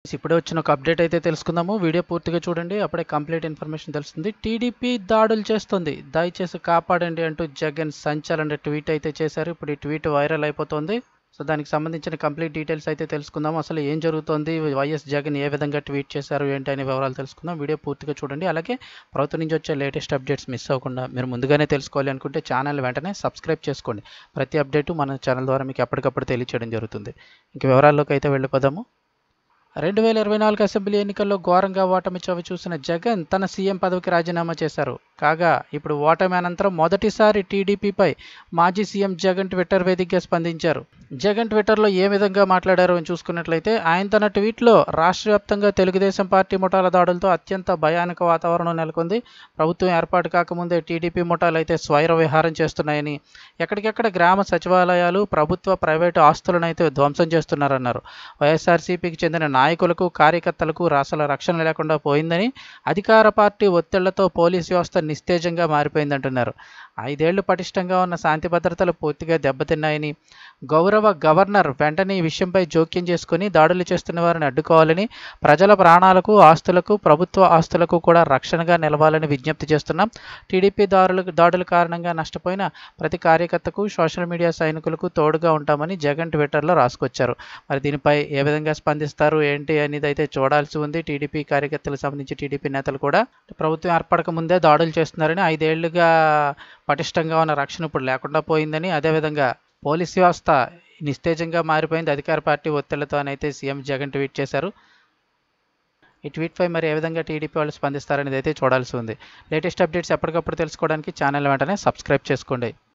ఇప్పుడే వచ్చిన ఒక అప్డేట్ అయితే తెలుసుకుందాము. వీడియో పూర్తిగా చూడండి, అప్పుడే కంప్లీట్ ఇన్ఫర్మేషన్ తెలుస్తుంది. టీడీపీ దాడులు చేస్తుంది, దయచేసి కాపాడండి అంటూ జగన్ సంచలన ట్వీట్ అయితే చేశారు. ఇప్పుడు ఈ ట్వీట్ వైరల్ అయిపోతుంది. సో దానికి సంబంధించిన కంప్లీట్ డీటెయిల్స్ అయితే తెలుసుకుందాము. అసలు ఏం జరుగుతోంది, వైఎస్ జగన్ ఏ విధంగా ట్వీట్ చేశారు ఏంటి అనే వివరాలు తెలుసుకుందాం. వీడియో పూర్తిగా చూడండి. అలాగే ప్రభుత్వం నుంచి వచ్చే లేటెస్ట్ అప్డేట్స్ మిస్ అవ్వకుండా మీరు ముందుగానే తెలుసుకోవాలి అనుకుంటే ఛానల్ వెంటనే సబ్స్క్రైబ్ చేసుకోండి. ప్రతి అప్డేటు మన ఛానల్ ద్వారా మీకు ఎప్పటికప్పుడు తెలియచేయడం జరుగుతుంది. ఇంక వివరాల్లోకి అయితే వెళ్ళిపోదాము. 2024 అసెంబ్లీ ఎన్నికల్లో ఘోరంగా ఓటమి చవిచూసిన జగన్ తన సీఎం పదవికి రాజీనామా చేశారు. కాగా ఇప్పుడు ఓటమి అనంతరం మొదటిసారి టీడీపీపై మాజీ సీఎం జగన్ ట్విట్టర్ వేదికగా స్పందించారు. జగన్ ట్విట్టర్లో ఏ విధంగా మాట్లాడారో అని చూసుకున్నట్లయితే ఆయన తన ట్వీట్లో రాష్ట్ర వ్యాప్తంగా తెలుగుదేశం పార్టీ ముఠాల దాడులతో అత్యంత భయానక వాతావరణం నెలకొంది. ప్రభుత్వం ఏర్పాటు కాకముందే టీడీపీ ముఠాలు అయితే స్వైర విహారం చేస్తున్నాయని, ఎక్కడికెక్కడ గ్రామ సచివాలయాలు, ప్రభుత్వ ప్రైవేటు ఆస్తులను అయితే ధ్వంసం చేస్తున్నారన్నారు. వైఎస్ఆర్సీపీకి చెందిన నాయకులకు, కార్యకర్తలకు అసలు రక్షణ లేకుండా పోయిందని, అధికార పార్టీ ఒత్తిళ్లతో పోలీసు వ్యవస్థ నిస్తేజంగా మారిపోయిందంటున్నారు. 5 ఏళ్లు పటిష్టంగా ఉన్న శాంతి భద్రతలు పూర్తిగా దెబ్బతిన్నాయని, గౌరవ గవర్నర్ వెంటనే ఈ విషయంపై జోక్యం చేసుకుని దాడులు చేస్తున్న వారిని అడ్డుకోవాలని, ప్రజల ప్రాణాలకు, ఆస్తులకు, ప్రభుత్వ ఆస్తులకు కూడా రక్షణగా నిలవాలని విజ్ఞప్తి చేస్తున్నాం. టీడీపీ దాడుల కారణంగా నష్టపోయిన ప్రతి కార్యకర్తకు, సోషల్ మీడియా సైనికులకు తోడుగా ఉంటామని జగన్ ట్విట్టర్లో రాసుకొచ్చారు. మరి దీనిపై ఏ విధంగా స్పందిస్తారు ఏంటి అనేది అయితే చూడాల్సి ఉంది. టీడీపీ కార్యకర్తలకు సంబంధించి టీడీపీ నేతలు కూడా ప్రభుత్వం ఏర్పడక ముందే దాడులు చేస్తున్నారని, 5 ఏళ్లుగా పటిష్టంగా ఉన్న రక్షణ ఇప్పుడు లేకుండా పోయిందని, అదేవిధంగా పోలీస్ వ్యవస్థ నిస్తేజంగా మారిపోయింది అధికార పార్టీ ఒత్తిళ్లతో అయితే సీఎం జగన్ ట్వీట్ చేశారు. ఈ ట్వీట్పై మరి ఏ విధంగా టీడీపీ వాళ్ళు స్పందిస్తారనేది అయితే చూడాల్సి ఉంది. లేటెస్ట్ అప్డేట్స్ ఎప్పటికప్పుడు తెలుసుకోవడానికి ఛానల్ వెంటనే సబ్స్క్రైబ్ చేసుకోండి.